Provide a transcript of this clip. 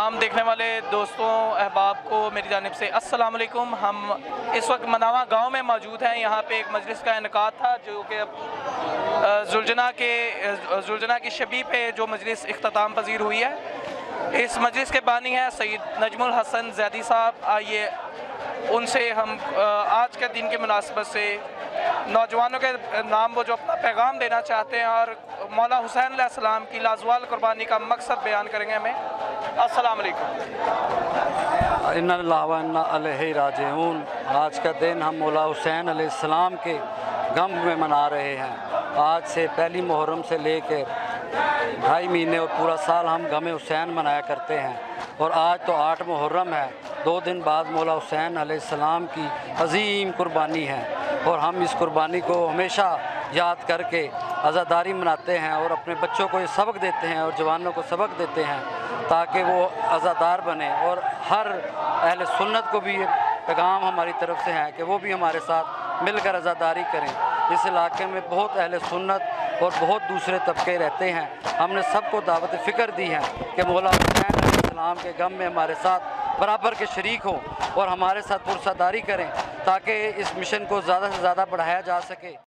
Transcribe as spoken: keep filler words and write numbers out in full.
तमाम देखने वाले दोस्तों अहबाब को मेरी जानिब से अस्सलाम वालेकुम। हम इस वक्त मनावा गांव में मौजूद हैं। यहाँ पे एक मजलिस का इनकाद था जो कि जुलजना के जुलजना की शबी पे जो मजलिस इख्तिताम पजीर हुई है। इस मजलिस के बानी हैं सैयद नजमुल हसन ज़ैदी साहब। आइए उनसे हम आज के दिन की मुनासिबत से नौजवानों के नाम वो जो अपना पैगाम देना चाहते हैं और मौला हुसैन अलैहिस्सलाम की लाजवाल कुर्बानी का मकसद बयान करेंगे हमें। अस्सलाम वालेकुम। इन्ना लिल्लाहि व इन्ना इलैहि राजिऊन। आज का दिन हम मौला हुसैन अलैहिस्सलाम के गम में मना रहे हैं। आज से पहली मुहर्रम से लेकर ढाई महीने और पूरा साल हम गम हुसैन मनाया करते हैं और आज तो आठ मुहर्रम है। दो दिन बाद मौला हुसैन अलैहिस्सलाम की अजीम कुर्बानी है और हम इस कुर्बानी को हमेशा याद करके आज़ादारी मनाते हैं और अपने बच्चों को ये सबक देते हैं और जवानों को सबक देते हैं ताकि वो आज़ादार बने। और हर अहले सुन्नत को भी ये पैगाम हमारी तरफ से है कि वो भी हमारे साथ मिलकर आज़ादारी करें। इस इलाके में बहुत अहले सुन्नत और बहुत दूसरे तबके रहते हैं। हमने सबको दावत फ़िक्र दी है कि मौला हुसैन अलैहिस्सलाम के गम में हमारे साथ बराबर के शरीक हों और हमारे साथ पुरसादारी करें ताकि इस मिशन को ज़्यादा से ज़्यादा बढ़ाया जा सके।